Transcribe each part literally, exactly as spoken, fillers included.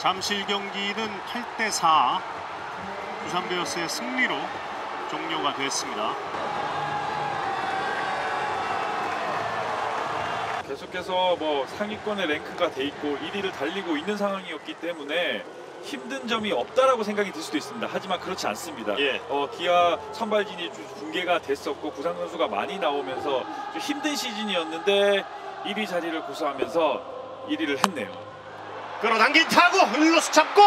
잠실 경기는 팔 대 사 두산 베어스의 승리로 종료가 됐습니다. 계속해서 뭐 상위권의 랭크가 돼 있고 일 위를 달리고 있는 상황이었기 때문에 힘든 점이 없다라고 생각이 들 수도 있습니다. 하지만 그렇지 않습니다. 예. 어, 기아 선발진이 좀 붕괴가 됐었고 부상 선수가 많이 나오면서 좀 힘든 시즌이었는데 일 위 자리를 고수하면서 일 위를 했네요. 끌어당긴 타구 일루수 잡고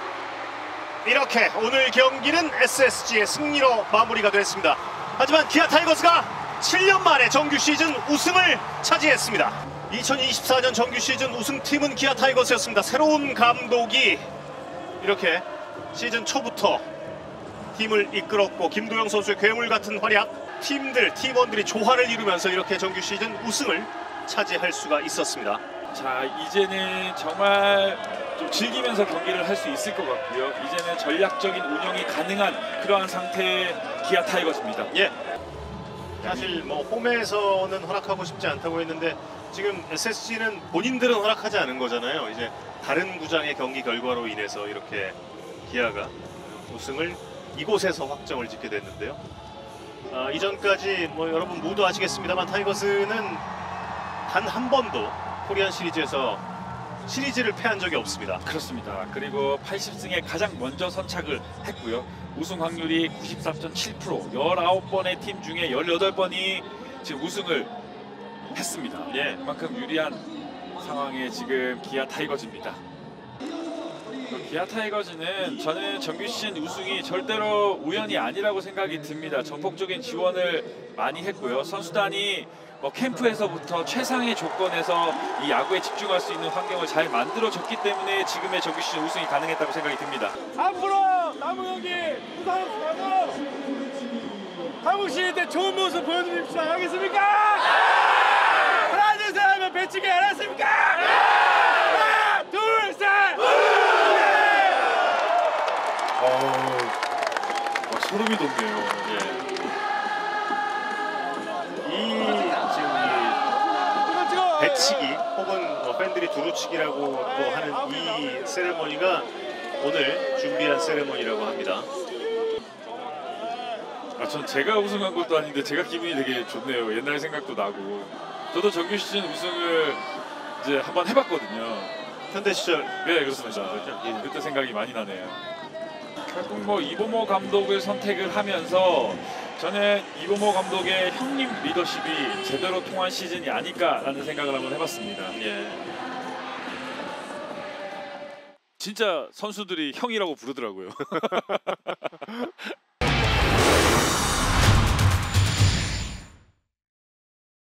이렇게 오늘 경기는 에스에스지의 승리로 마무리가 됐습니다. 하지만 기아 타이거즈가 칠 년 만에 정규 시즌 우승을 차지했습니다. 이천이십사 년 정규 시즌 우승팀은 기아 타이거즈였습니다. 새로운 감독이 이렇게 시즌 초부터 팀을 이끌었고 김도영 선수의 괴물 같은 활약, 팀들, 팀원들이 조화를 이루면서 이렇게 정규 시즌 우승을 차지할 수가 있었습니다. 자, 이제는 정말 좀 즐기면서 경기를 할 수 있을 것 같고요. 이제는 전략적인 운영이 가능한 그러한 상태의 기아 타이거즈입니다. 예. 사실 뭐 홈에서는 허락하고 싶지 않다고 했는데 지금 에스에스지는 본인들은 허락하지 않은 거잖아요. 이제 다른 구장의 경기 결과로 인해서 이렇게 기아가 우승을 이곳에서 확정을 짓게 됐는데요. 아, 이전까지 뭐 여러분 모두 아시겠습니다만 타이거스는 단 한 번도 코리안 시리즈에서 시리즈를 패한 적이 없습니다. 그렇습니다. 그리고 팔십 승에 가장 먼저 선착을 했고요. 우승 확률이 구십사 점 칠 퍼센트, 열아홉 번의 팀 중에 열여덟 번이 지금 우승을 했습니다. 예. 그만큼 유리한 상황에 지금 기아 타이거즈입니다. 기아 타이거즈는 저는 정규 시즌 우승이 절대로 우연이 아니라고 생각이 듭니다. 전폭적인 지원을 많이 했고요. 선수단이 뭐 캠프에서부터 최상의 조건에서 이 야구에 집중할 수 있는 환경을 잘 만들어줬기 때문에 지금의 정규 시즌 우승이 가능했다고 생각이 듭니다. 앞으로 남은 경기 부산 가고 한국 시즌 때 좋은 모습 보여드립시다. 알겠습니까? 하나 둘 셋 하면 배치기 알았습니까? 하나 둘 셋! 어, 어, 소름이 돋네요. 예. 이 지금 이 배치기 혹은 뭐 팬들이 두루치기라고 또 하는 이 세레머니가 오늘 준비한 세레머니라고 합니다. 아, 전 제가 우승한 것도 아닌데 제가 기분이 되게 좋네요. 옛날 생각도 나고. 저도 정규 시즌 우승을 이제 한번 해봤거든요. 현대 시절. 네, 그렇습니다. 예. 그때 생각이 많이 나네요. 결국 뭐 이보모 감독을 선택을 하면서 저는 이보모 감독의 형님 리더십이 제대로 통한 시즌이 아닐까라는 생각을 한번 해봤습니다. 예. 진짜 선수들이 형이라고 부르더라고요.